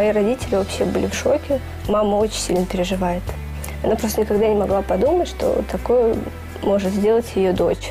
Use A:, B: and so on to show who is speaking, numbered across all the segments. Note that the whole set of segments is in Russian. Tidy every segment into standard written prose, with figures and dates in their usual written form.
A: Мои родители вообще были в шоке. Мама очень сильно переживает. Она просто никогда не могла подумать, что такое может сделать ее дочь.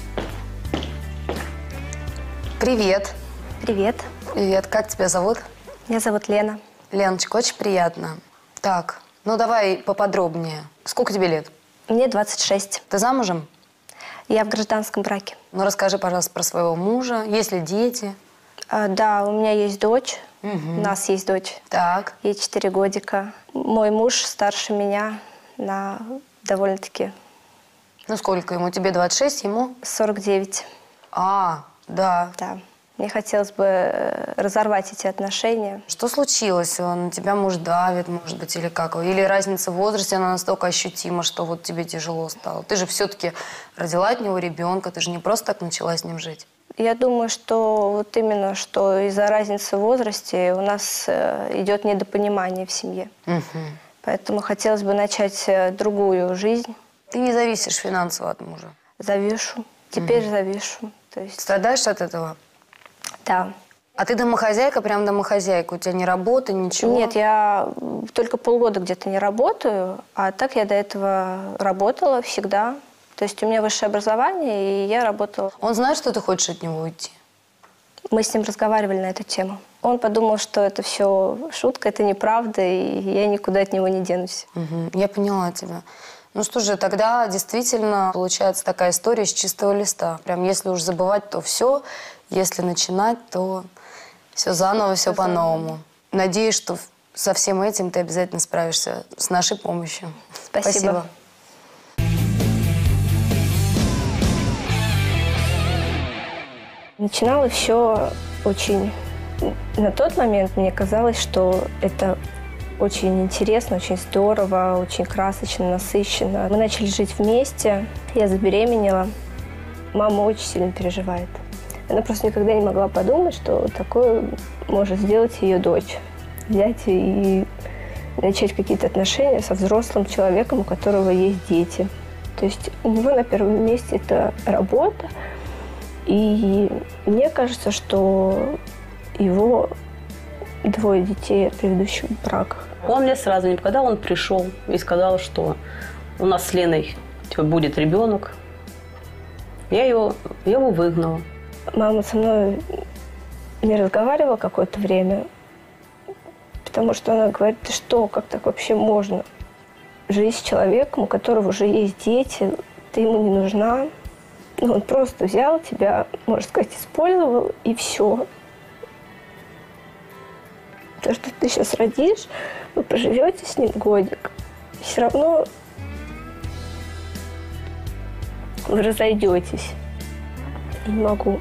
B: Привет.
A: Привет.
B: Привет. Как тебя зовут?
A: Меня зовут Лена.
B: Леночка, очень приятно. Так, ну давай поподробнее. Сколько тебе лет?
A: Мне 26.
B: Ты замужем?
A: Я в гражданском браке.
B: Ну расскажи, пожалуйста, про своего мужа. Есть ли дети?
A: Да, у меня есть дочь. У нас есть дочь.
B: Так.
A: Ей 4 годика. Мой муж старше меня на довольно-таки...
B: Ну сколько ему? Тебе 26, ему?
A: 49.
B: Да.
A: Да. Мне хотелось бы разорвать эти отношения.
B: Что случилось? Он на тебя, может, давит, может быть, или как? Или разница в возрасте, она настолько ощутима, что вот тебе тяжело стало? Ты же все-таки родила от него ребенка, ты же не просто так начала с ним жить.
A: Я думаю, что вот именно, что из-за разницы в возрасте у нас идет недопонимание в семье. Поэтому хотелось бы начать другую жизнь.
B: Ты не зависишь финансово от мужа?
A: Завишу. Теперь завишу. То есть...
B: Страдаешь от этого?
A: Да.
B: А ты домохозяйка, прям домохозяйка? У тебя ни работы, ничего?
A: Нет, я только полгода где-то не работаю, а так я до этого работала всегда. То есть у меня высшее образование, и я работала.
B: Он знает, что ты хочешь от него уйти?
A: Мы с ним разговаривали на эту тему. Он подумал, что это все шутка, это неправда, и я никуда от него не денусь.
B: Я поняла тебя. Ну что же, тогда действительно получается такая история с чистого листа. Прям если уж забывать, то все. Если начинать, то все заново, все по-новому. Надеюсь, что со всем этим ты обязательно справишься с нашей помощью.
A: Спасибо. Начинало все очень... На тот момент мне казалось, что это очень интересно, очень здорово, очень красочно, насыщенно. Мы начали жить вместе, я забеременела. Мама очень сильно переживает. Она просто никогда не могла подумать, что такое может сделать ее дочь. Взять и начать какие-то отношения со взрослым человеком, у которого есть дети. То есть у него на первом месте это работа. И мне кажется, что его 2 детей от предыдущих браков.
C: Он мне сразу, когда он пришел и сказал, что у нас с Леной будет ребенок, я его выгнала.
A: Мама со мной не разговаривала какое-то время, потому что она говорит: ты что, как так вообще можно? Жить с человеком, у которого уже есть дети, ты ему не нужна. Он просто взял тебя, можно сказать, использовал, и все. То, что ты сейчас родишь, вы проживете с ним годик, все равно вы разойдетесь. Не могу.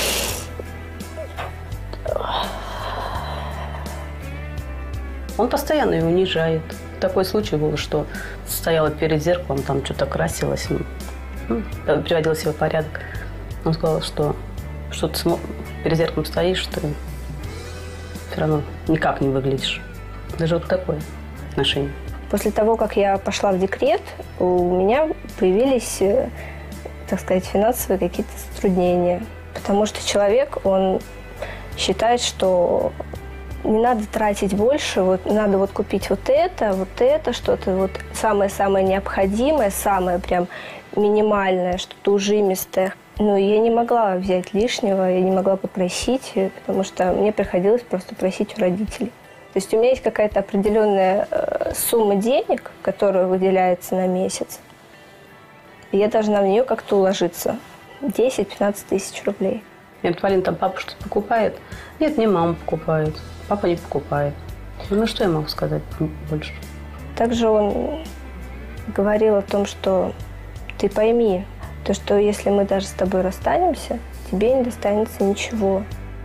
C: Он постоянно ее унижает. Такой случай был, что стояла перед зеркалом, там что-то красилась, приводила себя в порядок. Он сказал, что ты перед зеркалом стоишь, что ты все равно никак не выглядишь. Даже вот такое отношение.
A: После того, как я пошла в декрет, у меня появились, так сказать, финансовые какие-то затруднения. Потому что человек, он считает, что не надо тратить больше, вот надо вот купить вот это, что-то вот самое-самое необходимое, самое прям минимальное, что-то ужимистое. Но я не могла взять лишнего, я не могла попросить, потому что мне приходилось просто просить у родителей. То есть у меня есть какая-то определенная сумма денег, которая выделяется на месяц. И я должна в нее как-то уложиться. 10-15 тысяч рублей.
C: Я говорю: Полин, там папа что-то покупает? Нет, не мама покупает. Папа не покупает. Ну, что я могу сказать больше?
A: Также он говорил о том, что ты пойми, то, что если мы даже с тобой расстанемся, тебе не достанется ничего.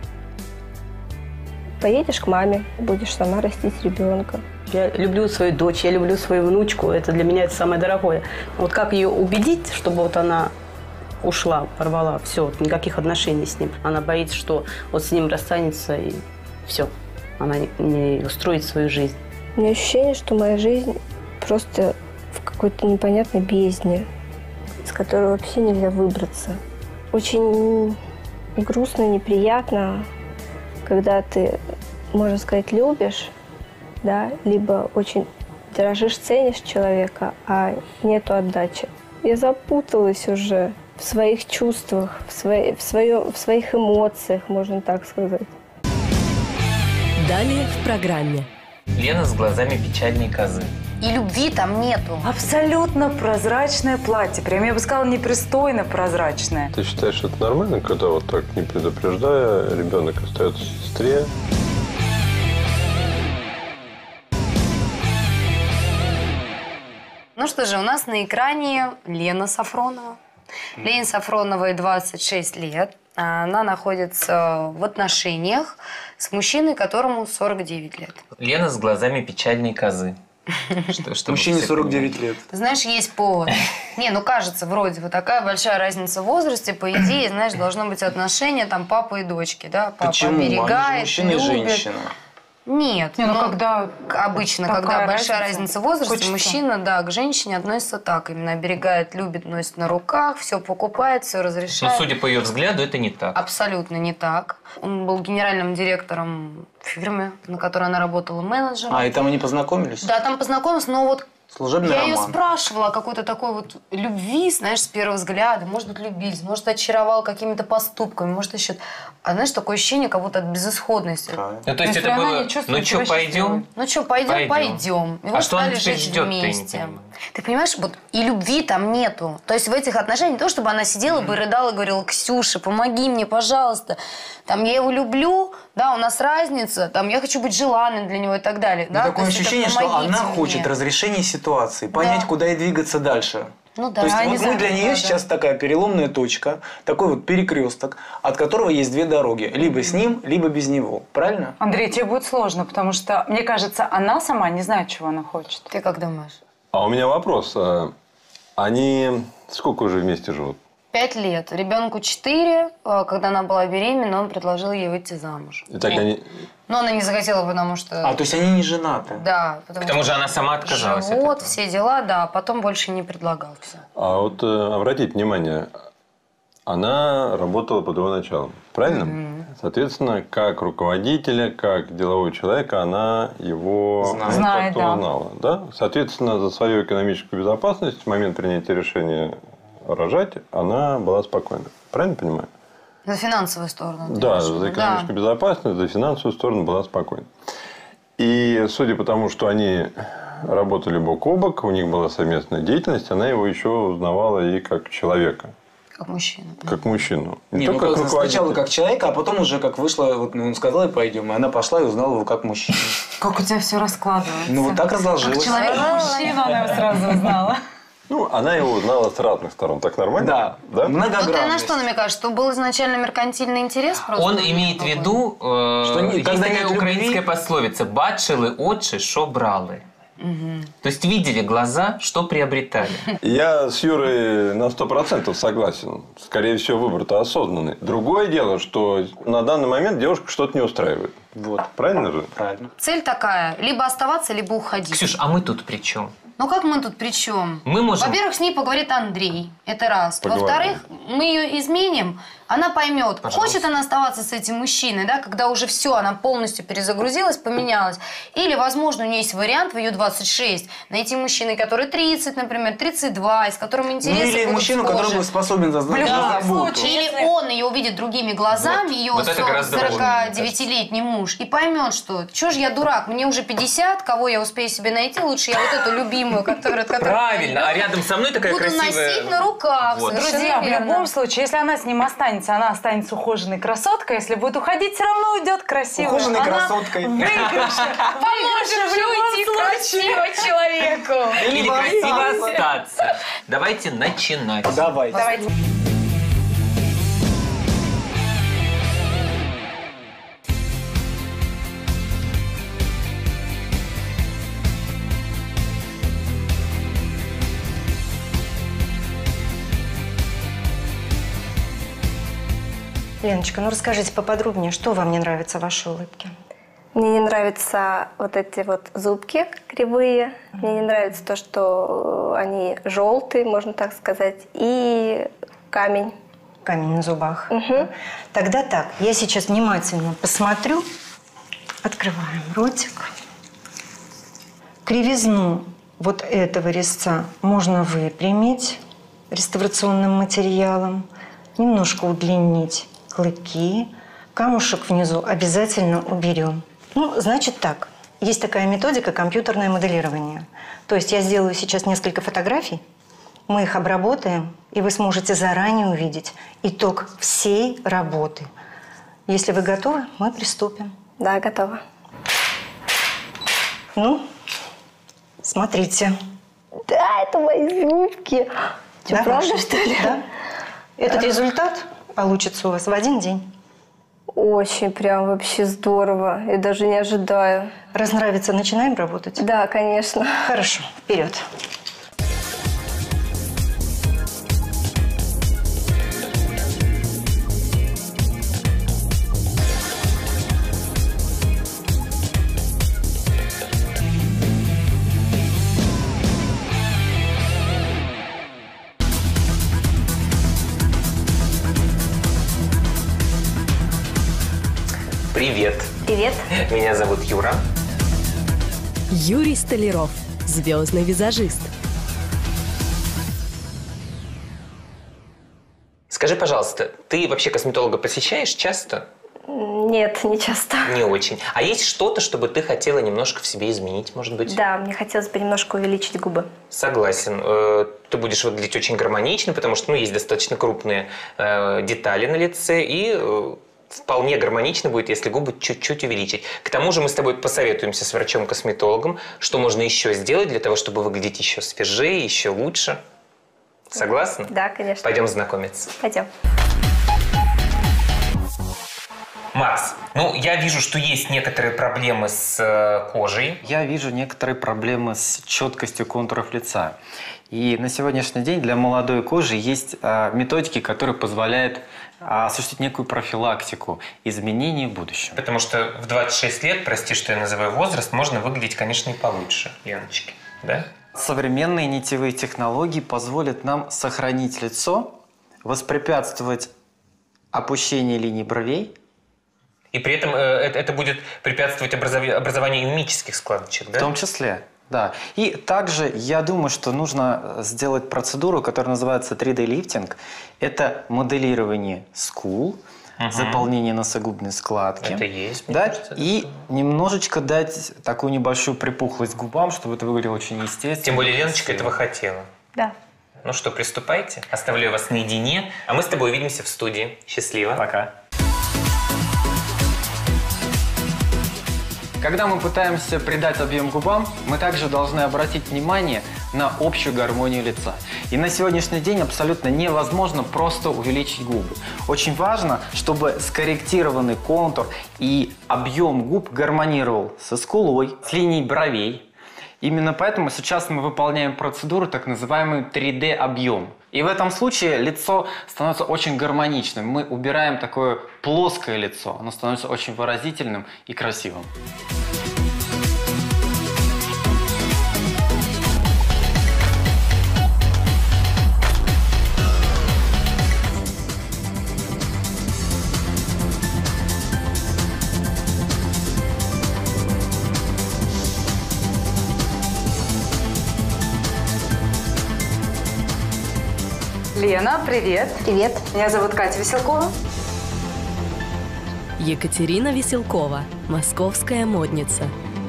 A: Поедешь к маме, будешь сама растить ребенка.
C: Я люблю свою дочь, я люблю свою внучку. Это для меня это самое дорогое. Вот как ее убедить, чтобы вот она ушла, порвала, все, никаких отношений с ним. Она боится, что вот с ним расстанется и все. Она не устроит свою жизнь.
A: У меня ощущение, что моя жизнь просто в какой-то непонятной бездне, из которой вообще нельзя выбраться. Очень грустно, неприятно, когда ты, можно сказать, любишь, да, либо очень дорожишь, ценишь человека, а нету отдачи. Я запуталась уже в своих чувствах, в своих эмоциях, можно так сказать.
D: Далее в программе.
E: Лена с глазами печальной козы.
B: И любви там нету.
F: Абсолютно прозрачное платье. Прям, я бы сказала, непристойно прозрачное.
G: Ты считаешь, это нормально, когда вот так, не предупреждая, ребенок остается в сестре?
B: Ну что же, у нас на экране Лена Сафронова. Лене Сафроновой 26 лет. Она находится в отношениях с мужчиной, которому 49 лет.
E: Лена с глазами печальной козы.
H: Мужчине 49 лет.
B: Ты знаешь, есть повод. Не, ну кажется, вроде вот такая большая разница в возрасте. По идее, знаешь, должно быть отношение там папы и дочки. Да? Папа
H: Почему?
B: оберегает,
H: Мужчина и
B: любит.
H: женщина.
B: Нет,
F: Не, ну
B: но
F: когда
B: обычно,
F: такая
B: когда большая
F: разница,
B: разница в возрасте,
F: хочется.
B: мужчина, да, к женщине относится так. Именно оберегает, любит, носит на руках, все покупает, все
E: Но,
B: разрешает.
E: судя по ее взгляду, это не так.
B: Абсолютно не так. Он был генеральным директором фирмы, на которой она работала, менеджером.
H: И там они познакомились?
B: Да, там познакомились, но вот
H: Служебный
B: я
H: роман.
B: ее спрашивала о какой-то такой вот любви, знаешь, с первого взгляда. Может быть, любились, может, очаровал какими-то поступками, может, еще... А знаешь, такое ощущение, как будто от безысходности.
H: Правильно.
E: Ну, то есть
F: Если
E: это
F: она
E: было,
F: не чувствует
E: ну что,
F: себя
E: пойдем?
B: Ну что, пойдем. И
E: А
B: вот
E: что она
B: стали
E: теперь
B: жить
E: ждет-то, я не
B: вместе.
E: понимаю.
B: Ты понимаешь, вот и любви там нету. То есть в этих отношениях не то, чтобы она сидела бы, рыдала и говорила: Ксюша, помоги мне, пожалуйста. Там, я его люблю, да, у нас разница, там, я хочу быть желанной для него и так далее.
H: Но
B: Да?
H: такое
B: То есть это
H: ощущение, что
B: помогите
H: она
B: мне.
H: хочет разрешения ситуации, понять,
B: Да.
H: куда ей двигаться дальше.
B: Ну да,
H: То есть
B: я не
H: вот
B: знаю,
H: вы для нее
B: да,
H: сейчас такая переломная точка, такой вот перекресток, от которого есть две дороги. Либо с ним, либо без него. Правильно?
F: Андрей, тебе будет сложно, потому что, мне кажется, она сама не знает, чего она хочет.
B: Ты как думаешь?
G: А у меня вопрос. Они сколько уже вместе живут?
B: 5 лет. Ребенку 4. Когда она была беременна, он предложил ей выйти замуж.
G: И так они...
B: Но она не захотела, потому что...
H: То есть они не женаты?
B: Да.
E: К тому же она сама отказалась от
B: Живот,
E: этого.
B: все дела, да. А потом больше не предлагал все.
G: А вот обратите внимание, она работала под его началом, правильно? Соответственно, как руководителя, как делового человека, она его
F: Знает,
G: как-то
F: да.
G: узнала. Да? Соответственно, за свою экономическую безопасность в момент принятия решения рожать она была спокойна. Правильно понимаю?
B: За финансовую сторону. ты
G: Да,
B: имеешь в
G: за
B: виду?
G: экономическую безопасность, за финансовую сторону была спокойна. И судя по тому, что они работали бок о бок, у них была совместная деятельность, она его еще узнавала и как человека,
B: Как мужчина. да.
G: как мужчину.
H: Не,
G: только как
H: сначала
G: руководителя.
H: как человека, а потом уже как вышло, вот, он сказал, и пойдем. И она пошла и узнала его как мужчину.
F: Как у тебя все раскладывается.
H: Ну, вот так разложилось.
F: Мужчину она его сразу узнала.
G: Ну, она его узнала с разных сторон. Так нормально?
H: Да,
G: Да?
B: Ну, ты на
H: многогранность.
B: что намекаешь? Что был изначально меркантильный интерес просто?
E: Он
B: у них
E: имеет в
B: какой-то?
E: виду,
H: не-
E: есть
H: когда
E: такая
H: нет любви-
E: украинская пословица: «Бачили очи, шо брали». То есть видели глаза, что приобретали.
G: Я с Юрой на 100% согласен. Скорее всего, выбор-то осознанный. Другое дело, что на данный момент девушка что-то не устраивает.
H: Вот.
G: Правильно же?
H: Правильно.
B: Цель такая: либо оставаться, либо уходить.
E: Ксюш, а мы тут при чем?
B: Ну как мы тут при чем?
E: Мы можем...
B: Во-первых, с ней поговорит Андрей. Это раз.
G: Поговорим.
B: Во-вторых, мы ее изменим. Она поймет,
E: Пожалуйста.
B: хочет она оставаться с этим мужчиной, да, когда уже все, она полностью перезагрузилась, поменялась. Или, возможно, у нее есть вариант в ее 26 найти мужчину, который 30, например, 32, и с которым интересы
H: Или
B: будут
H: мужчину,
B: схожи.
H: который был способен
F: В любом
H: заботу.
F: случае,
B: Или он ее увидит другими глазами, ее
E: Вот это гораздо важнее, мне
B: 49-летний муж, и поймет, что чё ж я дурак, мне уже 50, кого я успею себе найти, лучше я вот эту любимую, которая...
E: Правильно, а рядом со мной такая
B: буду
E: красивая...
B: носить на руках.
E: Вот.
B: совершенно
F: друзья, в
B: верно.
F: любом случае, если она с ним останется, она останется ухоженной красоткой. Если будет уходить, все равно уйдет красиво.
H: Ухоженной
F: Она
H: красоткой.
F: в выигрыше. Поможет в любом случае.
B: красиво человеку.
E: Или красиво остаться. Давайте начинать.
H: Давай.
F: Давайте.
I: Леночка, ну расскажите поподробнее, что вам не нравится в вашей улыбке?
A: Мне не нравятся вот эти вот зубки кривые. Мне не нравится то, что они желтые, можно так сказать. И камень.
I: Камень на зубах. Тогда так, я сейчас внимательно посмотрю. Открываем ротик. Кривизну вот этого резца можно выпрямить реставрационным материалом, немножко удлинить клыки, камушек внизу обязательно уберем. Ну, значит так, есть такая методика компьютерное моделирование. То есть я сделаю сейчас несколько фотографий, мы их обработаем, и вы сможете заранее увидеть итог всей работы. Если вы готовы, мы приступим.
A: Да, готова.
I: Ну, смотрите.
A: Да, это мои зубки. Что,
I: Да,
A: правда,
I: ваши?
A: что ли?
I: Да. Этот результат получится у вас в один день.
A: Очень прям вообще здорово. Я даже не ожидаю.
I: Раз нравится, начинаем работать?
A: Да, конечно.
I: Хорошо, вперед.
E: Привет.
A: Привет.
E: Меня зовут Юра.
D: Юрий Столяров, звездный визажист.
E: Скажи, пожалуйста, ты вообще косметолога посещаешь часто?
A: Нет, не часто.
E: Не очень. А есть что-то, чтобы ты хотела немножко в себе изменить, может быть?
A: Да, мне хотелось бы немножко увеличить губы.
E: Согласен. Ты будешь выглядеть очень гармонично, потому что есть достаточно крупные детали на лице, и вполне гармонично будет, если губы чуть-чуть увеличить. К тому же мы с тобой посоветуемся с врачом-косметологом, что можно еще сделать для того, чтобы выглядеть еще свежее, еще лучше. Согласна?
A: Да, конечно.
E: Пойдем знакомиться.
A: Пойдем.
E: Макс, я вижу, что есть некоторые проблемы с кожей.
J: Я вижу некоторые проблемы с четкостью контуров лица. И на сегодняшний день для молодой кожи есть методики, которые позволяют осуществить некую профилактику изменений в будущем.
E: Потому что в 26 лет, прости, что я называю возраст, можно выглядеть, конечно, и получше, Яночки, да?
J: Современные нитевые технологии позволят нам сохранить лицо, воспрепятствовать опущению линий бровей.
E: И при этом это будет препятствовать образованию мимических складочек, да?
J: В том числе, да. И также я думаю, что нужно сделать процедуру, которая называется 3D-лифтинг. Это моделирование скул, заполнение носогубной складки.
E: Это есть, мне
J: да?
E: кажется,
J: И немножечко дать такую небольшую припухлость губам, чтобы это выглядело очень естественно.
E: Тем более Леночка этого хотела.
A: Да.
E: Ну что, приступайте. Оставляю вас наедине, а мы с тобой увидимся в студии. Счастливо.
J: Пока. Когда мы пытаемся придать объем губам, мы также должны обратить внимание на общую гармонию лица. И на сегодняшний день абсолютно невозможно просто увеличить губы. Очень важно, чтобы скорректированный контур и объем губ гармонировал со скулой, с линией бровей. Именно поэтому сейчас мы выполняем процедуру, так называемый 3D-объем. И в этом случае лицо становится очень гармоничным. Мы убираем такое плоское лицо. Оно становится очень выразительным и красивым.
F: Лена, привет.
A: Привет.
F: Меня зовут Катя Веселкова.
D: Екатерина Веселкова, московская модница.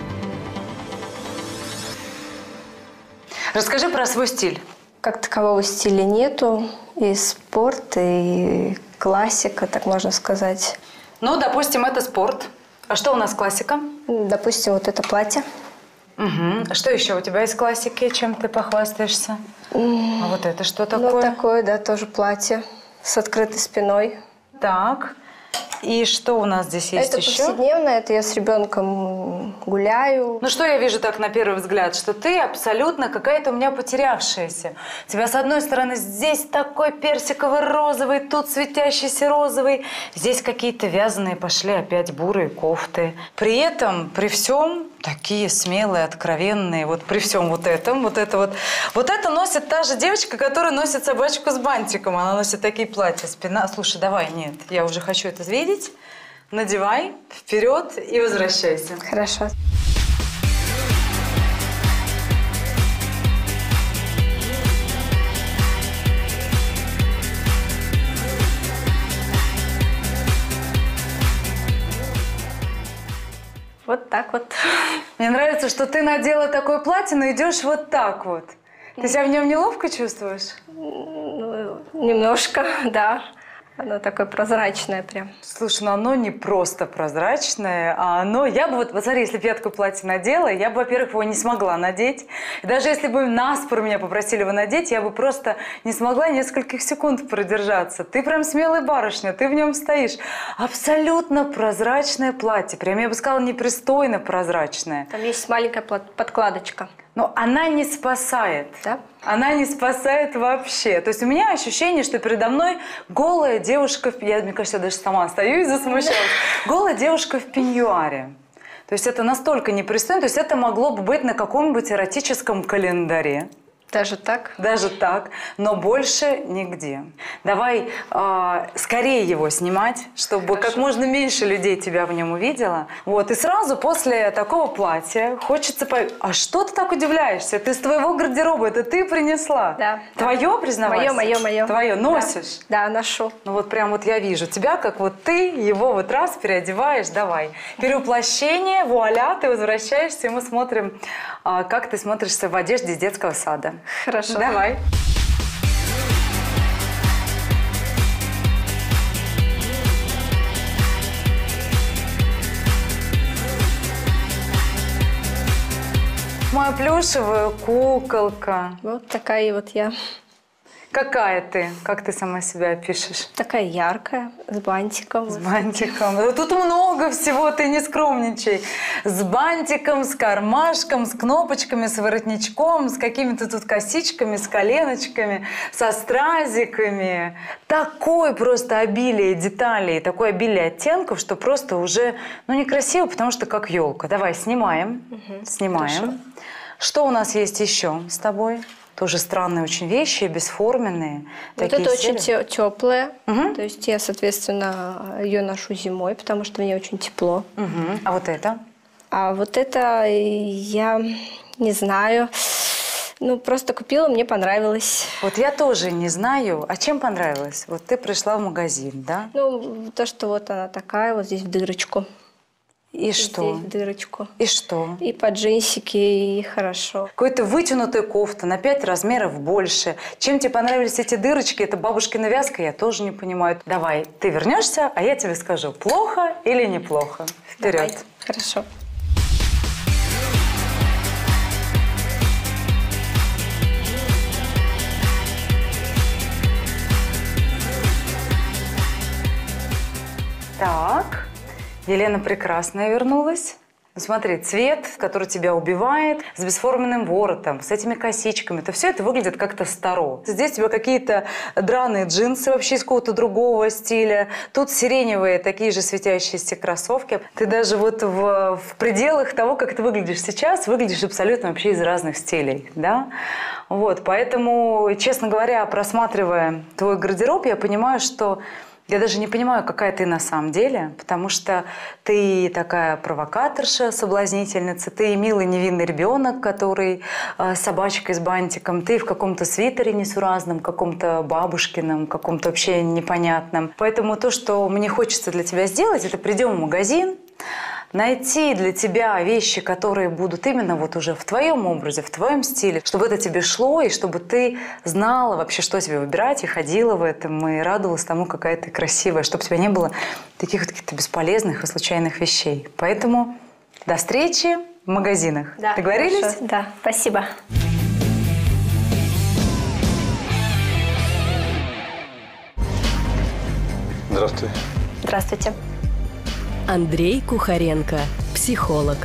F: Расскажи про свой стиль.
A: Как такового стиля нету. И спорт, и классика, так можно сказать.
F: Ну, допустим, это спорт. А что у нас классика?
A: Допустим, вот это платье.
F: Угу. Что еще у тебя из классики? Чем ты похвастаешься? А вот это что такое?
A: Ну, такое, да, тоже платье с открытой спиной.
F: Так. И что у нас здесь есть
A: это
F: еще?
A: повседневно, это я с ребенком гуляю.
F: Ну что я вижу так на первый взгляд? Что ты абсолютно какая-то у меня потерявшаяся. У тебя с одной стороны здесь такой персиково-розовый, тут светящийся розовый. Здесь какие-то вязаные пошли опять бурые кофты. При этом, при всем, такие смелые, откровенные. Вот при всем вот этом, вот это носит та же девочка, которая носит собачку с бантиком. Она носит такие платья, спина. Слушай, давай, нет, я уже хочу это видеть. Надевай, вперед и возвращайся.
A: Хорошо. так вот.
F: Мне нравится, что ты надела такое платье, но идешь вот так вот. Ты себя в нем неловко чувствуешь?
A: Ну, немножко, да. Оно такое прозрачное прям.
F: Слушай, ну оно не просто прозрачное, а оно... Я бы вот смотри, если бы я такое платье надела, я бы, во-первых, его не смогла надеть. И даже если бы наспор меня попросили его надеть, я бы просто не смогла нескольких секунд продержаться. Ты прям смелая барышня, ты в нем стоишь. Абсолютно прозрачное платье. Прям, я бы сказала, непристойно прозрачное.
A: Там есть маленькая подкладочка.
F: Но она не спасает.
A: Да?
F: Она не спасает вообще. То есть у меня ощущение, что передо мной голая девушка, мне кажется, я даже сама стою и засмущалась. Голая девушка в пеньюаре. То есть это настолько непристойно. То есть это могло бы быть на каком-нибудь эротическом календаре.
A: Даже так?
F: Даже так, но больше нигде. Давай скорее его снимать, чтобы как можно меньше людей тебя в нем увидело. Вот, и сразу после такого платья хочется... А что ты так удивляешься? Ты с твоего гардероба, это ты принесла.
A: Да.
F: Твое, признавайся?
A: Мое.
F: Твое, носишь?
A: Да, ношу.
F: Ну вот прям вот я вижу тебя, как вот ты его вот раз переодеваешь. Давай. Перевоплощение, вуаля, ты возвращаешься, и мы смотрим, как ты смотришься в одежде из детского сада.
A: Хорошо.
F: Давай. Моя плюшевая куколка.
A: Вот такая вот я.
F: Какая ты? Как ты сама себя опишешь?
A: Такая яркая, с бантиком.
F: С бантиком. Да тут много всего, ты не скромничай. С бантиком, с кармашком, с кнопочками, с воротничком, с какими-то тут косичками, с коленочками, со стразиками. Такое просто обилие деталей, такое обилие оттенков, что просто уже, ну, некрасиво, потому что как елка. Давай, снимаем. Снимаем.
A: Хорошо.
F: Что у нас есть еще с тобой? Тоже странные очень вещи, бесформенные.
A: Вот
F: такие
A: это очень
F: серые.
A: теплое. То есть я, соответственно, ее ношу зимой, потому что мне очень тепло.
F: А вот это?
A: А вот это я не знаю. Ну, просто купила, мне понравилось.
F: Вот я тоже не знаю. А чем понравилось? Вот ты пришла в магазин, да?
A: Ну, то, что вот она такая, вот здесь в дырочку.
F: И что?
A: Здесь в дырочку.
F: И что?
A: И под джинсики, и хорошо.
F: Какой-то вытянутая кофта на 5 размеров больше. Чем тебе понравились эти дырочки? Это бабушкина вязка, я тоже не понимаю. Давай, ты вернешься, а я тебе скажу, плохо или неплохо. Вперед.
A: Давай. Хорошо.
F: Так. Елена Прекрасная вернулась. Смотри, цвет, который тебя убивает, с бесформенным воротом, с этими косичками. Все это выглядит как-то старо. Здесь у тебя какие-то драные джинсы вообще из какого-то другого стиля. Тут сиреневые такие же светящиеся кроссовки. Ты даже вот в пределах того, как ты выглядишь сейчас, выглядишь абсолютно вообще из разных стилей. Да? Вот, поэтому, честно говоря, просматривая твой гардероб, я понимаю, что... Я даже не понимаю, какая ты на самом деле, потому что ты такая провокаторша, соблазнительница, ты милый невинный ребенок, который с собачкой с бантиком, ты в каком-то свитере несуразном, каком-то бабушкином, каком-то вообще непонятном. Поэтому то, что мне хочется для тебя сделать, это придем в магазин, найти для тебя вещи, которые будут именно вот уже в твоем образе, в твоем стиле, чтобы это тебе шло, и чтобы ты знала вообще, что тебе выбирать, и ходила в этом, и радовалась тому, какая ты красивая, чтобы у тебя не было таких вот каких-то бесполезных и случайных вещей. Поэтому до встречи в магазинах.
A: Да,
F: договорились?
A: хорошо. Да, спасибо.
G: Здравствуй.
A: Здравствуйте.
D: Андрей Кухаренко, психолог.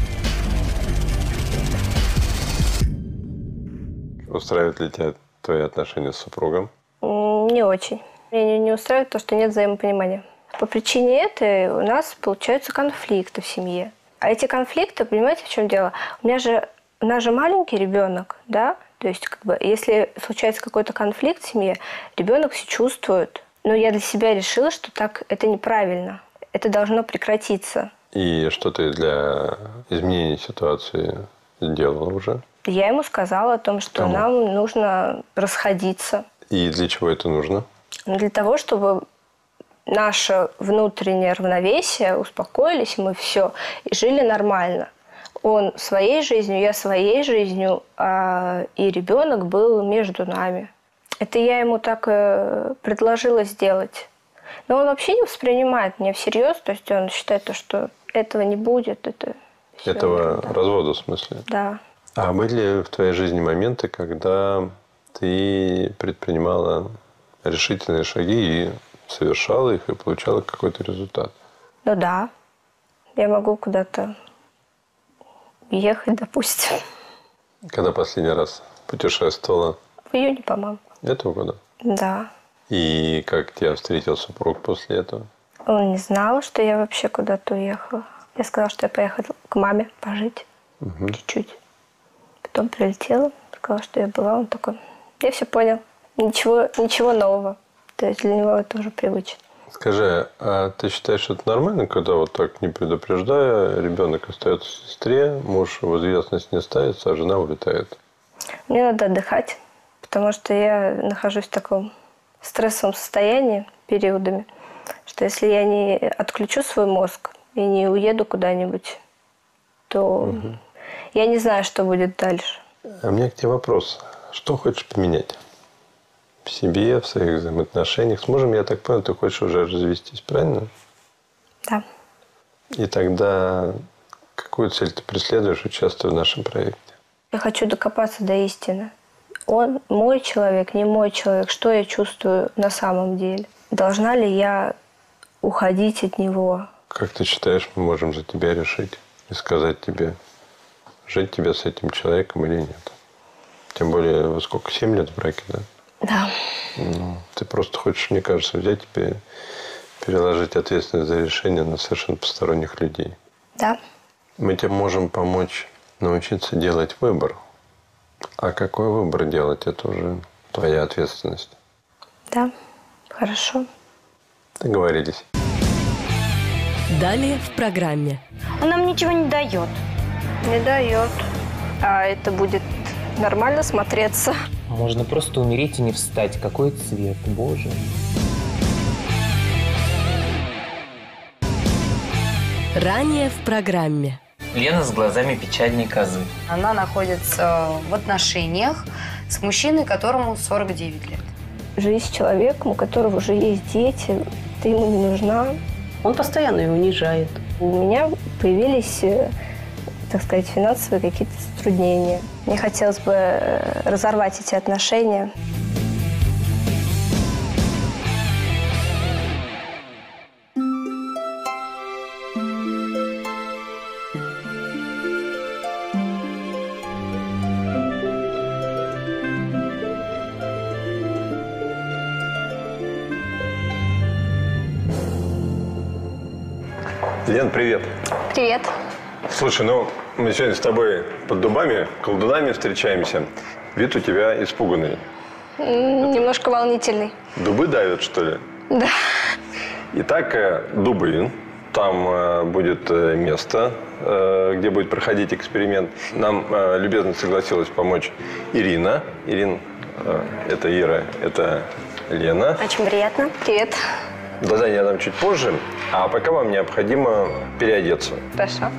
G: Устраивает ли тебя твои отношения с супругом?
A: Не очень. Меня не устраивает то, что нет взаимопонимания. По причине этой у нас получаются конфликты в семье. А эти конфликты, понимаете, в чем дело? У нас же маленький ребенок, да? То есть, если случается какой-то конфликт в семье, ребенок все чувствует. Но я для себя решила, что так это неправильно. Это должно прекратиться.
G: И что ты для изменения ситуации сделала уже?
A: Я ему сказала о том, что
G: Кому?
A: нам нужно расходиться.
G: И для чего это нужно?
A: Для того, чтобы наше внутреннее равновесие, успокоились мы, все, и жили нормально. Он своей жизнью, я своей жизнью, и ребенок был между нами. Это я ему так предложила сделать. Но он вообще не воспринимает меня всерьез, то есть он считает, что этого не будет.
G: Этого развода, в смысле?
A: Да.
G: А были в твоей жизни моменты, когда ты предпринимала решительные шаги и совершала их, и получала какой-то результат?
A: Ну да. Я могу куда-то ехать, допустим.
G: Когда последний раз путешествовала?
A: В июне, по-моему.
G: Этого года?
A: Да.
G: И как тебя встретил супруг после этого?
A: Он не знал, что я вообще куда-то уехала. Я сказала, что я поехала к маме пожить. Чуть-чуть. Потом прилетела, сказала, что я была. Он такой, я все понял. Ничего нового. То есть для него это уже привычно.
G: Скажи, а ты считаешь, что это нормально, когда вот так, не предупреждая, ребенок остается в сестре, муж в известность не ставится, а жена улетает?
A: Мне надо отдыхать, потому что я нахожусь в таком стрессовом состоянии периодами, что если я не отключу свой мозг и не уеду куда-нибудь, то я не знаю, что будет дальше.
G: А у меня к тебе вопрос. Что хочешь поменять? В себе, в своих взаимоотношениях. С мужем, я так понял, ты хочешь уже развестись, правильно?
A: Да.
G: И тогда какую цель ты преследуешь, участвуя в нашем проекте?
A: Я хочу докопаться до истины. Он мой человек, не мой человек. Что я чувствую на самом деле? Должна ли я уходить от него?
G: Как ты считаешь, мы можем за тебя решить и сказать тебе, жить тебе с этим человеком или нет? Тем более, вы сколько, 7 лет в браке, да?
A: Да.
G: Ну, ты просто хочешь, мне кажется, взять и переложить ответственность за решение на совершенно посторонних людей.
A: Да.
G: Мы тебе можем помочь научиться делать выбор. А какой выбор делать, это уже твоя ответственность.
A: Да, хорошо.
G: Договорились.
D: Далее в программе.
K: Он нам ничего не дает.
A: Не дает. А это будет нормально смотреться.
E: Можно просто умереть и не встать. Какой цвет, боже.
D: Ранее в программе.
E: Лена с глазами печальной козы.
B: Она находится в отношениях с мужчиной, которому 49 лет.
A: Жизнь с человеком, у которого уже есть дети, ты ему не нужна.
C: Он постоянно ее унижает.
A: У меня появились, так сказать, финансовые какие-то затруднения. Мне хотелось бы разорвать эти отношения.
G: Лен, привет.
A: Привет.
G: Слушай, мы сегодня с тобой под дубами, колдунами встречаемся. Вид у тебя испуганный.
A: Немножко волнительный.
G: Дубы давят, что ли?
A: Да.
G: Итак, дубы. Там будет место, где будет проходить эксперимент. Нам любезно согласилась помочь Ирина. Ирина, это Ира, это Лена.
K: Очень приятно.
A: Привет.
G: Задание я дам чуть позже, а пока вам необходимо переодеться.
A: Хорошо.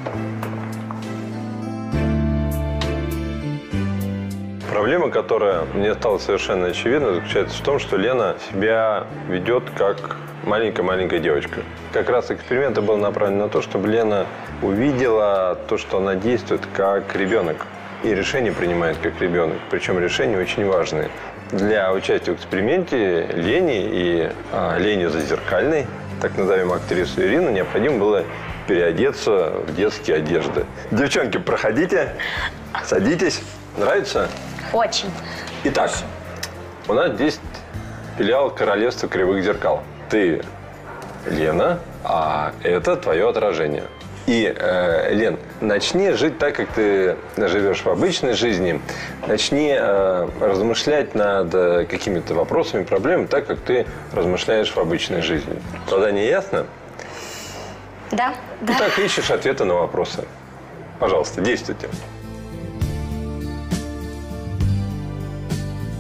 G: Проблема, которая мне стала совершенно очевидна, заключается в том, что Лена себя ведет как маленькая-маленькая девочка. Как раз эксперимент был направлен на то, чтобы Лена увидела то, что она действует как ребенок. И решение принимает как ребенок. Причем решения очень важные. Для участия в эксперименте Лене и Лене Зазеркальной, так назовем актрису Ирину, необходимо было переодеться в детские одежды. Девчонки, проходите, садитесь. Нравится?
K: Очень.
G: Итак, у нас здесь филиал Королевства Кривых Зеркал. Ты Лена, а это твое отражение. И, Лен, начни жить так, как ты живешь в обычной жизни. Начни размышлять над какими-то вопросами, проблемами, так, как ты размышляешь в обычной жизни. Задание ясно?
K: Да.
G: И так ищешь ответы на вопросы. Пожалуйста, действуйте.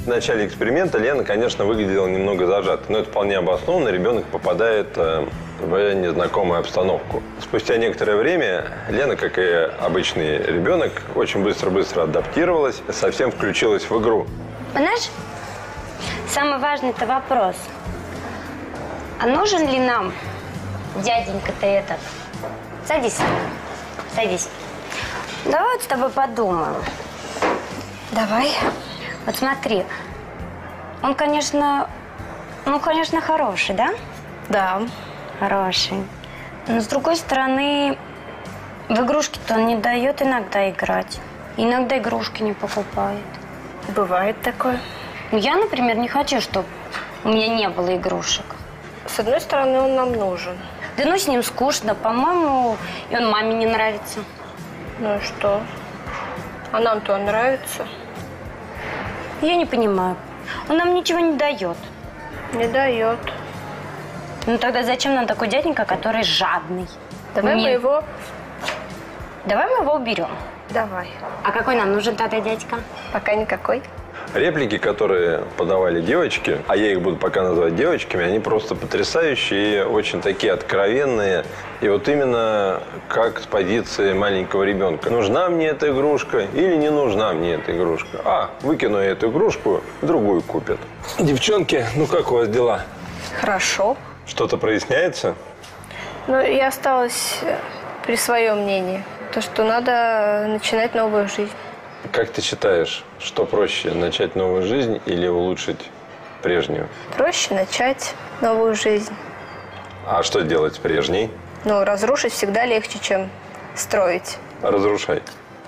G: В начале эксперимента Лена, конечно, выглядела немного зажатой, но это вполне обоснованно. Ребенок попадает в незнакомую обстановку. Спустя некоторое время Лена, как и обычный ребенок, очень быстро-быстро адаптировалась, совсем включилась в игру.
K: Знаешь, самый важный это вопрос. А нужен ли нам дяденька-то этот? Садись. Садись. Давай вот с тобой подумаем.
A: Давай.
K: Вот смотри, он, конечно, хороший, да?
A: Да.
K: Хороший. Но, с другой стороны, в игрушки-то он не дает иногда играть. Иногда игрушки не покупает.
A: Бывает такое.
K: Я, например, не хочу, чтобы у меня не было игрушек.
A: С одной стороны, он нам нужен.
K: Да ну с ним скучно, по-моему, и он маме не нравится.
A: Ну и что? А нам-то он нравится.
K: Я не понимаю. Он нам ничего не дает.
A: Не дает.
K: Ну тогда зачем нам такой дяденька, который жадный?
A: Давай мы его
K: уберем.
A: Давай.
K: А какой нам нужен тогда дядька?
A: Пока никакой.
G: Реплики, которые подавали девочки, а я их буду пока называть девочками, они просто потрясающие и очень такие откровенные. И вот именно как с позиции маленького ребенка. Нужна мне эта игрушка или не нужна мне эта игрушка? А, выкину я эту игрушку, другую купят. Девчонки, ну как у вас дела?
A: Хорошо.
G: Что-то проясняется?
A: Ну, я осталась при своем мнении. То, что надо начинать новую жизнь.
G: Как ты считаешь, что проще, начать новую жизнь или улучшить прежнюю?
A: Проще начать новую жизнь.
G: А что делать с прежней?
A: Ну, разрушить всегда легче, чем строить.
G: Разрушай.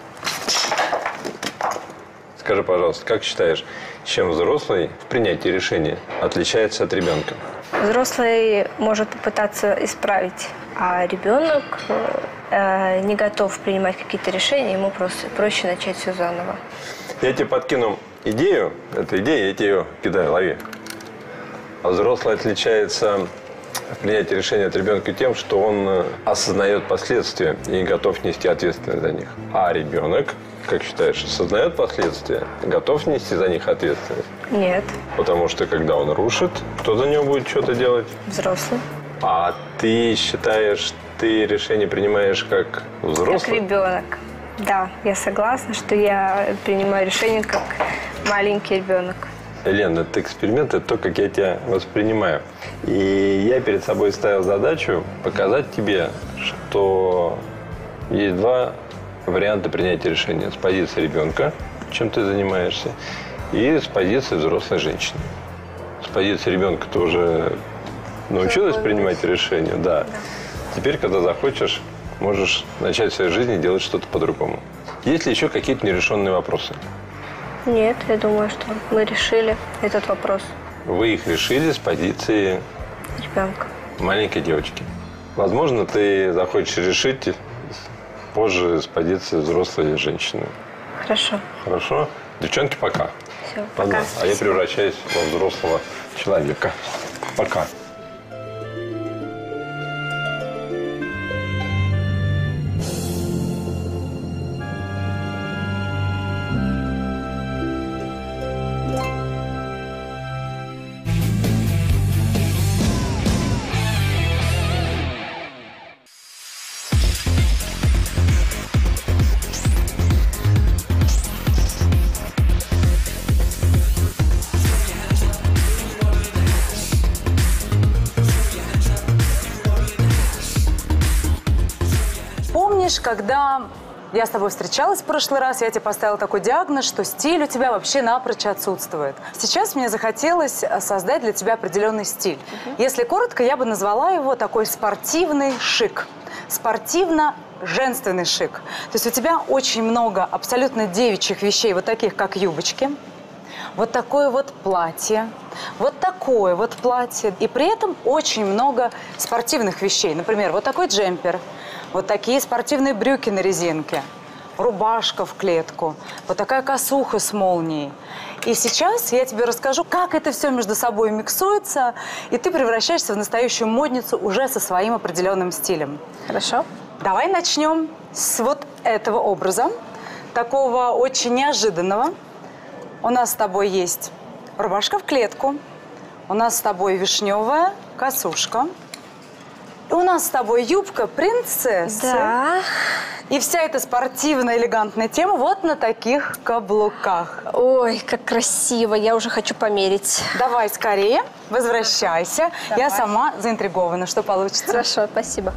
G: Скажи, пожалуйста, как считаешь, чем взрослый в принятии решения отличается от ребенка?
A: Взрослый может попытаться исправить, а ребенок не готов принимать какие-то решения, ему просто проще начать все заново.
G: Я тебе подкину идею, эта идея, я тебе ее кидаю, лови. А взрослый отличается в принятии решения от ребенка тем, что он осознает последствия и готов нести ответственность за них. А ребенок, как считаешь, осознает последствия, готов нести за них ответственность?
A: Нет.
G: Потому что когда он рушит, кто за него будет что-то делать?
A: Взрослый.
G: А ты считаешь, ты решение принимаешь как взрослый?
A: Как ребенок. Да, я согласна, что я принимаю решение как маленький ребенок.
G: Лена, этот эксперимент – это то, как я тебя воспринимаю. И я перед собой ставил задачу показать тебе, что есть два варианта принятия решения. С позиции ребенка, чем ты занимаешься, и с позиции взрослой женщины. С позиции ребенка ты уже научилась принимать решения? Да. Теперь, когда захочешь, можешь начать в своей жизни делать что-то по-другому. Есть ли еще какие-то нерешенные вопросы?
A: Нет, я думаю, что мы решили этот вопрос.
G: Вы их решили с позиции
A: ребенка,
G: маленькой девочки. Возможно, ты захочешь решить позже с позиции взрослой женщины.
A: Хорошо.
G: Хорошо? Девчонки, пока.
A: Все, пока.
G: А я превращаюсь во взрослого человека. Пока.
F: Когда я с тобой встречалась в прошлый раз, я тебе поставила такой диагноз, что стиль у тебя вообще напрочь отсутствует. Сейчас мне захотелось создать для тебя определенный стиль. Если коротко, я бы назвала его такой спортивный шик. Спортивно-женственный шик. То есть у тебя очень много абсолютно девичьих вещей, вот таких, как юбочки, вот такое вот платье, вот такое вот платье. И при этом очень много спортивных вещей. Например, вот такой джемпер. Вот такие спортивные брюки на резинке, рубашка в клетку, вот такая косуха с молнией. И сейчас я тебе расскажу, как это все между собой миксуется, и ты превращаешься в настоящую модницу уже со своим определенным стилем.
A: Хорошо.
F: Давай начнем с вот этого образа, такого очень неожиданного. У нас с тобой есть рубашка в клетку. У нас с тобой вишневая косушка. И у нас с тобой юбка принцессы.
A: Да.
F: И вся эта спортивная, элегантная тема вот на таких каблуках.
A: Ой, как красиво. Я уже хочу померить.
F: Давай скорее, возвращайся.
A: Давай.
F: Я сама заинтригована, что получится.
A: Хорошо, спасибо.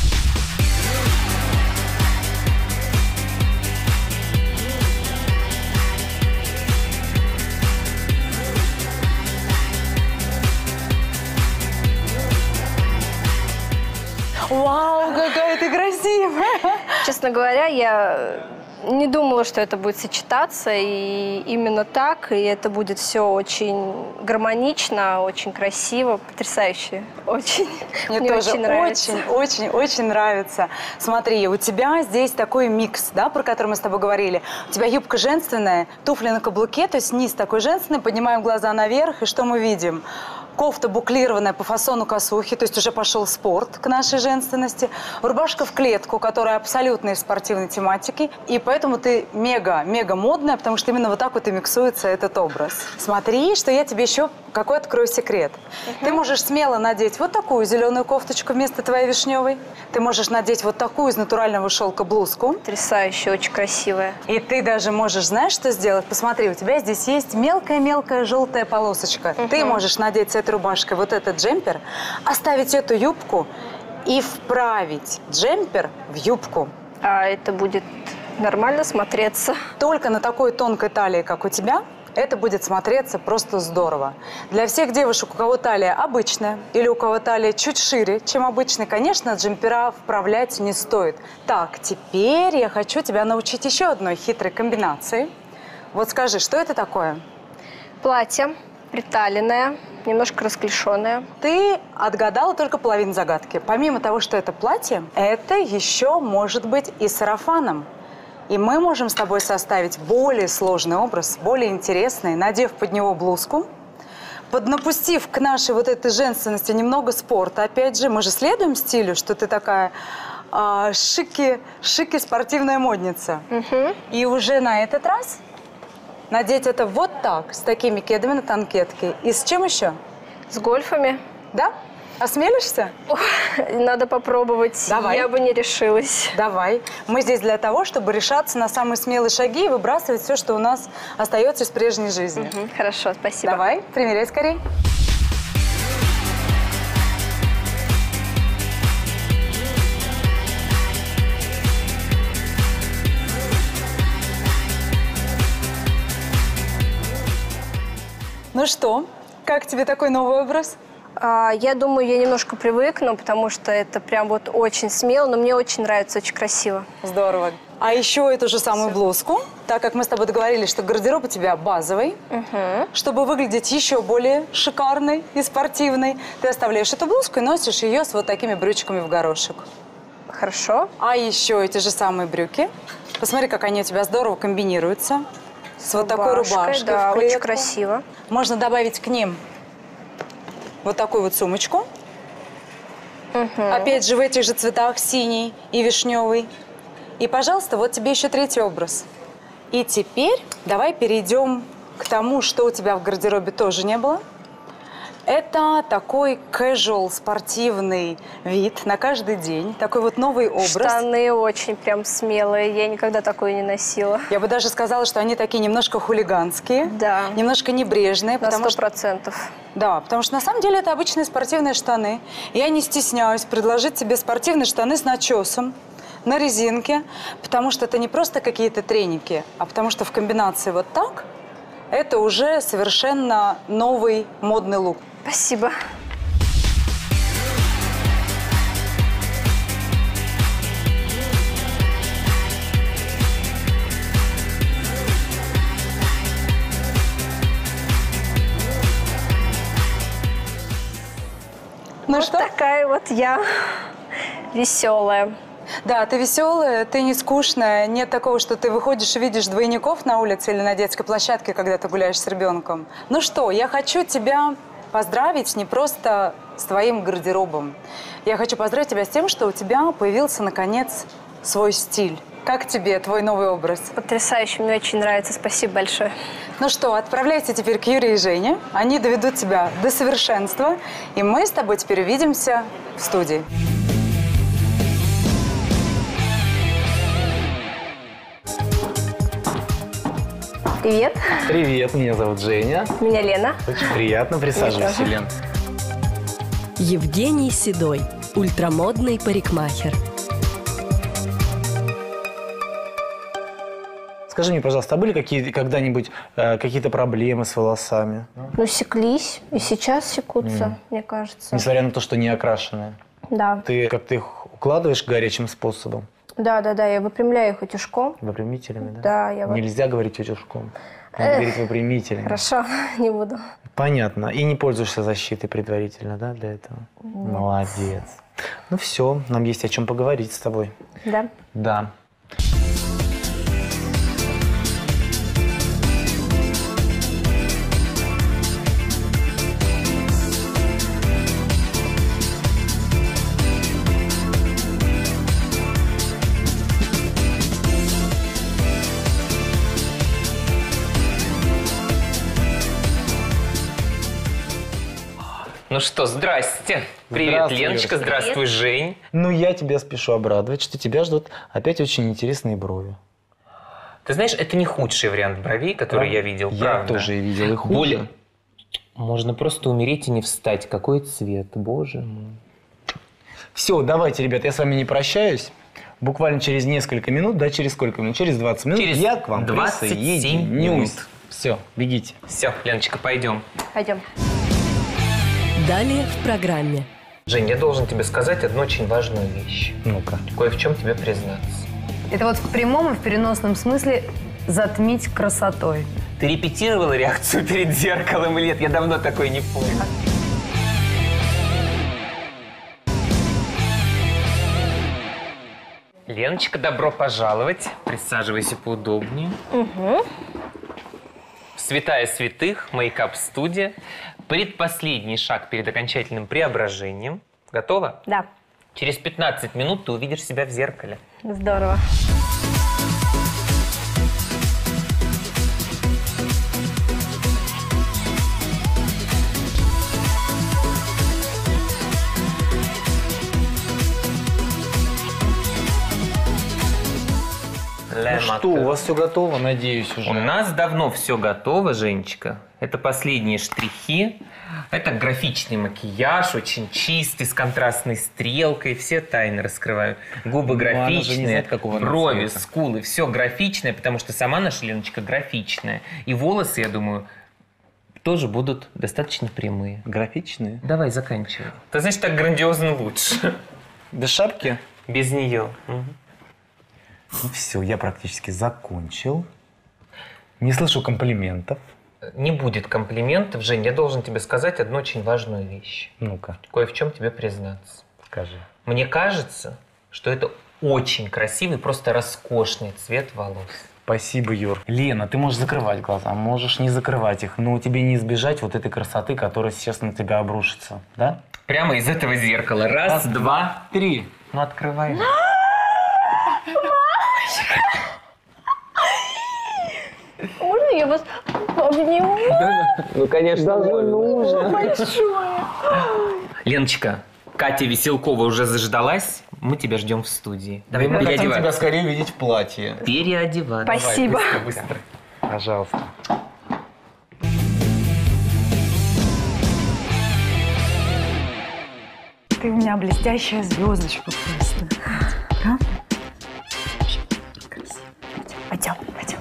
F: Вау, какая ты красивая!
A: Честно говоря, я не думала, что это будет сочетаться, и именно так, и это будет все очень гармонично, очень красиво, потрясающе. Очень.
F: Мне
A: тоже
F: очень нравится. Очень нравится. Смотри, у тебя здесь такой микс, да, про который мы с тобой говорили. У тебя юбка женственная, туфли на каблуке, то есть низ такой женственный, поднимаем глаза наверх, и что мы видим? Кофта буклированная по фасону косухи, то есть уже пошел спорт к нашей женственности. Рубашка в клетку, которая абсолютно из спортивной тематики. И поэтому ты мега модная, потому что именно вот так вот и миксуется этот образ. Смотри, что я тебе еще какой открою секрет. Ты можешь смело надеть вот такую зеленую кофточку вместо твоей вишневой. Ты можешь надеть вот такую из натурального шелка блузку.
A: Потрясающе, очень красивая.
F: И ты даже можешь, знаешь, что сделать? Посмотри, у тебя здесь есть мелкая-мелкая желтая полосочка. Ты можешь надеть с этой рубашкой вот этот джемпер, оставить эту юбку и вправить джемпер в юбку.
A: А это будет нормально смотреться?
F: Только на такой тонкой талии, как у тебя, это будет смотреться просто здорово. Для всех девушек, у кого талия обычная или у кого талия чуть шире, чем обычная, конечно, джемпера вправлять не стоит. Так, теперь я хочу тебя научить еще одной хитрой комбинации. Вот скажи, что это такое?
A: Платье приталенное, немножко расклешенное.
F: Ты отгадала только половину загадки. Помимо того, что это платье, это еще может быть и сарафаном. И мы можем с тобой составить более сложный образ, более интересный, надев под него блузку, поднапустив к нашей вот этой женственности немного спорта. Опять же, мы же следуем стилю, что ты такая шики спортивная модница. И уже на этот раз надеть это вот так, с такими кедами на танкетке. И с чем еще?
A: С гольфами.
F: Да? Осмелишься?
A: Надо попробовать.
F: Давай.
A: Я бы не решилась.
F: Давай. Мы здесь для того, чтобы решаться на самые смелые шаги и выбрасывать все, что у нас остается из прежней жизни.
A: Хорошо, спасибо.
F: Давай, примеряй скорее. Ну что, как тебе такой новый образ?
A: Я думаю, я немножко привыкну, потому что это прям вот очень смело, но мне очень нравится, очень красиво.
F: Здорово. А еще эту же самую блузку, так как мы с тобой договорились, что гардероб у тебя базовый, чтобы выглядеть еще более шикарной и спортивной, ты оставляешь эту блузку и носишь ее с вот такими брючками в горошек.
A: Хорошо.
F: А еще эти же самые брюки. Посмотри, как они у тебя здорово комбинируются. С вот такой рубашкой.
A: Да, очень красиво.
F: Можно добавить к ним вот такую вот сумочку. Опять же, в этих же цветах, синий и вишневый. И, пожалуйста, вот тебе еще третий образ. И теперь давай перейдем к тому, что у тебя в гардеробе тоже не было. Это такой casual, спортивный вид на каждый день. Такой вот новый образ.
A: Штаны очень прям смелые. Я никогда такое не носила.
F: Я бы даже сказала, что они такие немножко хулиганские.
A: Да.
F: Немножко небрежные.
A: На
F: 100%. Да, потому что на самом деле это обычные спортивные штаны. Я не стесняюсь предложить тебе спортивные штаны с начесом, на резинке. Потому что это не просто какие-то треники, а потому что в комбинации вот так это уже совершенно новый модный лук.
A: Спасибо.
F: Ну
A: вот
F: что?
A: Такая вот я веселая.
F: Да, ты веселая, ты не скучная. Нет такого, что ты выходишь и видишь двойников на улице или на детской площадке, когда ты гуляешь с ребенком. Ну что, я хочу тебя поздравить не просто с твоим гардеробом. Я хочу поздравить тебя с тем, что у тебя появился, наконец, свой стиль. Как тебе твой новый образ?
A: Потрясающе, мне очень нравится. Спасибо большое.
F: Ну что, отправляйся теперь к Юре и Жене. Они доведут тебя до совершенства. И мы с тобой теперь увидимся в студии.
A: Привет.
L: Привет, меня зовут Женя.
A: Меня Лена.
L: Очень приятно, присаживайся, Лен.
D: Евгений Седой, ультрамодный парикмахер.
L: Скажи мне, пожалуйста, а были когда-нибудь какие-то проблемы с волосами?
A: Ну, секлись. И сейчас секутся, мне кажется.
L: Несмотря на то, что не окрашенные.
A: Да.
L: Ты как-то их укладываешь горячим способом?
A: Да, я выпрямляю их утюжком.
L: Выпрямителями, да?
A: Да, я вот.
L: Нельзя говорить утюжком. Надо говорить выпрямителями.
A: Хорошо, не буду.
L: Понятно. И не пользуешься защитой предварительно, да, для этого?
A: Нет.
L: Молодец. Ну все, нам есть о чем поговорить с тобой.
A: Да?
L: Да.
E: Ну что, здрасте. Привет,
L: Здравствуй,
E: Леночка.
L: Юрочка.
E: Здравствуй, Жень.
L: Ну, я тебя спешу обрадовать, что тебя ждут опять очень интересные брови.
E: Ты знаешь, это не худший вариант бровей, который я видел.
L: Я
E: правда.
L: тоже видел их хуже.
E: Более... Можно просто умереть и не встать. Какой цвет, боже мой.
L: Все, давайте, ребят, я с вами не прощаюсь. Буквально через несколько минут, да, через сколько минут? Через 20 минут
E: Через
L: я к вам
E: 27 минут.
L: Все, бегите.
E: Все, Леночка, пойдем.
A: Пойдем.
D: Далее в программе.
E: Жень, я должен тебе сказать одну очень важную вещь.
L: Ну-ка.
E: Кое в чем тебе признаться.
B: Это вот в прямом и в переносном смысле затмить красотой.
E: Ты репетировала реакцию перед зеркалом или нет? Я давно такой не помню. Леночка, добро пожаловать. Присаживайся поудобнее.
A: Угу.
E: Святая святых, мейкап-студия. Предпоследний шаг перед окончательным преображением. Готова?
A: Да.
E: Через 15 минут ты увидишь себя в зеркале.
A: Здорово.
L: Ну что, у вас все готово, надеюсь, уже?
E: У нас давно все готово, Женечка. Это последние штрихи. Это графичный макияж, очень чистый, с контрастной стрелкой. Все тайны раскрываю. Губы графичные, брови, скулы. Все графичное, потому что сама наша Леночка графичная. И волосы, я думаю, тоже будут достаточно прямые.
L: Графичные?
E: Давай, заканчивай. Ты знаешь, так грандиозно лучше.
L: Без шапки?
E: Без нее.
L: Ну все, я практически закончил. Не слышу комплиментов.
E: Не будет комплиментов, Жень. Я должен тебе сказать одну очень важную вещь.
L: Ну-ка.
E: Кое в чем тебе признаться.
L: Скажи.
E: Мне кажется, что это очень красивый, просто роскошный цвет волос.
L: Спасибо, Юр. Лена, ты можешь закрывать глаза, можешь не закрывать их, но тебе не избежать вот этой красоты, которая сейчас на тебя обрушится, да?
E: Прямо из этого зеркала. Раз, два, три. Ну, открывай.
A: Можно я вас обниму?
E: Ну, конечно,
A: нужно. Большое.
E: Леночка, Катя Веселкова уже заждалась. Мы тебя ждем в студии. Давай,
L: Мы хотим
E: переодеваться.
L: тебя скорее видеть в платье.
E: Переодеваться.
A: Спасибо.
E: Давай, быстро, быстро.
L: Пожалуйста.
F: Ты у меня блестящая звездочка просто. Правда? Красиво. Пойдем, пойдем.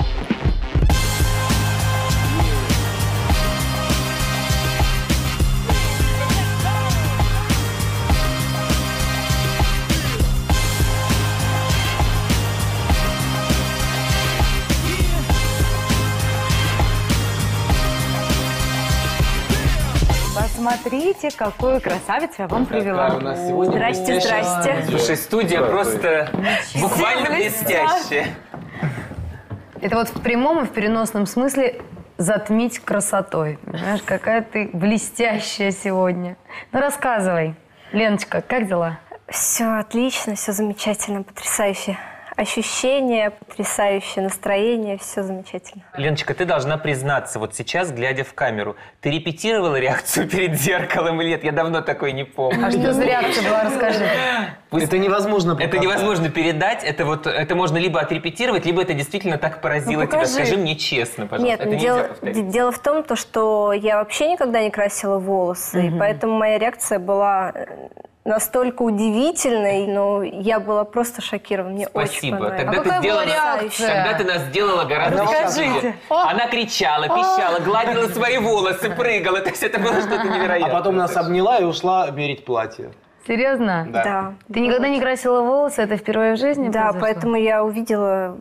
F: Посмотрите, какую красавицу я вам привела.
A: Здрасте, здрасте.
E: Слушай, студия просто буквально блестящая.
B: Это вот в прямом и в переносном смысле затмить красотой. Понимаешь, какая ты блестящая сегодня. Ну, рассказывай. Леночка, как дела?
A: Все отлично, все замечательно, потрясающе. ощущения, потрясающее настроение, все замечательно.
E: Леночка, ты должна признаться, вот сейчас, глядя в камеру, ты репетировала реакцию перед зеркалом или нет? Я давно такой не помню.
B: А что за реакция была, расскажи.
L: Это невозможно
E: Это невозможно передать, это можно либо отрепетировать, либо это действительно так поразило тебя. Скажи мне честно, пожалуйста.
A: Нет, дело в том, что я вообще никогда не красила волосы, и поэтому моя реакция была настолько удивительной, но я была просто шокирована. Мне очень понравилось.
E: Тогда ты нас сделала гораздо счастливее. Она кричала, пищала, гладила свои волосы, прыгала. То есть это было что-то невероятное.
L: А потом нас обняла и ушла мерить платье.
B: Серьезно?
A: Да.
B: Ты никогда не красила волосы? Это впервые в жизни
A: Да,
B: произошло?
A: поэтому я увидела...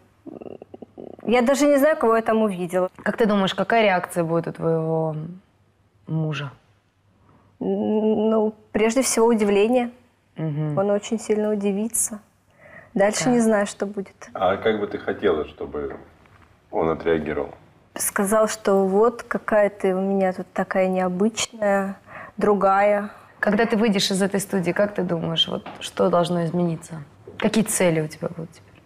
A: Я даже не знаю, кого я там увидела.
B: Как ты думаешь, какая реакция будет у твоего мужа?
A: Ну, прежде всего, удивление. Он очень сильно удивится. Дальше не знаю, что будет.
G: А как бы ты хотела, чтобы он отреагировал?
A: Сказал, что вот какая ты у меня тут такая необычная, другая.
B: Когда ты выйдешь из этой студии, как ты думаешь, вот что должно измениться? Какие цели у тебя будут теперь?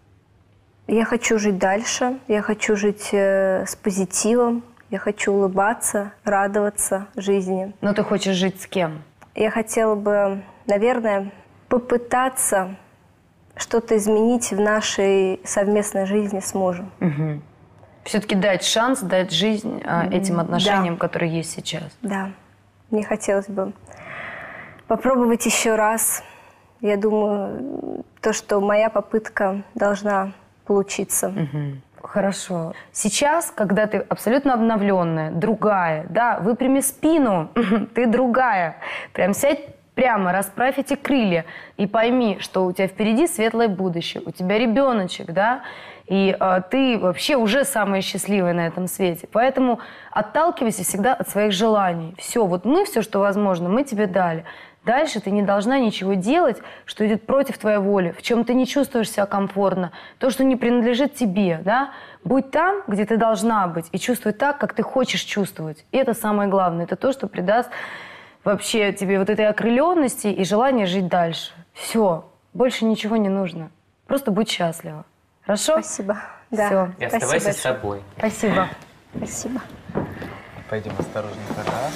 A: Я хочу жить дальше, я хочу жить с позитивом, я хочу улыбаться, радоваться жизни.
B: Но ты хочешь жить с кем?
A: Я хотела бы, наверное, попытаться что-то изменить в нашей совместной жизни с мужем.
B: Угу. Все-таки дать шанс, дать жизнь этим отношениям, которые есть сейчас.
A: Да, мне хотелось бы попробовать еще раз. Я думаю, то, что моя попытка должна получиться.
B: Хорошо. Сейчас, когда ты абсолютно обновленная, другая, да, выпрями спину, ты другая. Прям сядь прямо, расправь эти крылья и пойми, что у тебя впереди светлое будущее, у тебя ребеночек, да, и ты вообще уже самая счастливая на этом свете. Поэтому отталкивайся всегда от своих желаний. Все, вот мы все, что возможно, мы тебе дали. Дальше ты не должна ничего делать, что идет против твоей воли, в чем ты не чувствуешь себя комфортно, то, что не принадлежит тебе, да? Будь там, где ты должна быть, и чувствуй так, как ты хочешь чувствовать. И это самое главное, это то, что придаст вообще тебе вот этой окрыленности и желание жить дальше. Все, больше ничего не нужно. Просто будь счастлива. Хорошо?
A: Спасибо. Да.
B: Все.
E: И оставайся с собой.
B: Спасибо.
A: Спасибо.
L: Пойдем осторожненько, да?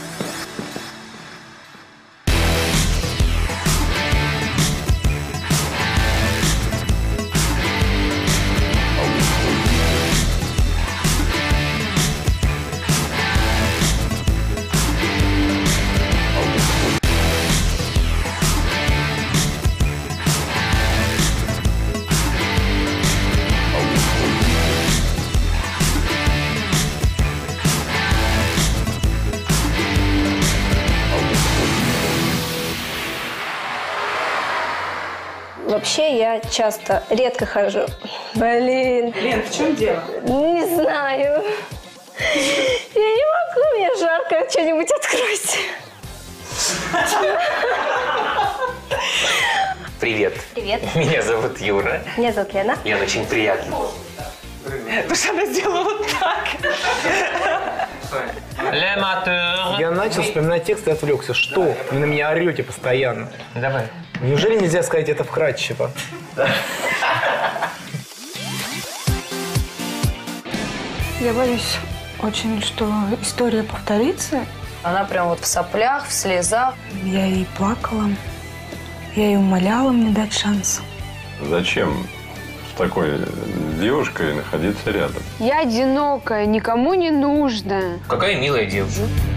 A: Вообще я редко хожу. Блин.
F: Лен, в чем дело?
A: Не знаю. Я не могу, мне жарко. Что-нибудь откройте.
E: Привет.
A: Привет.
E: Меня зовут Юра.
A: Меня зовут Лена.
E: Лена, очень приятно. Потому что она сделала вот так.
L: Я начал вспоминать текст и отвлекся. Что? Вы на меня орете постоянно.
E: Давай.
L: Неужели нельзя сказать это вкратчиво?
M: Я боюсь очень, что история повторится.
B: Она прям вот в соплях, в слезах.
M: Я ей плакала. Я ей умоляла мне дать шанс.
G: Зачем с такой девушкой находиться рядом?
N: Я одинокая, никому не нужная.
E: Какая милая девушка.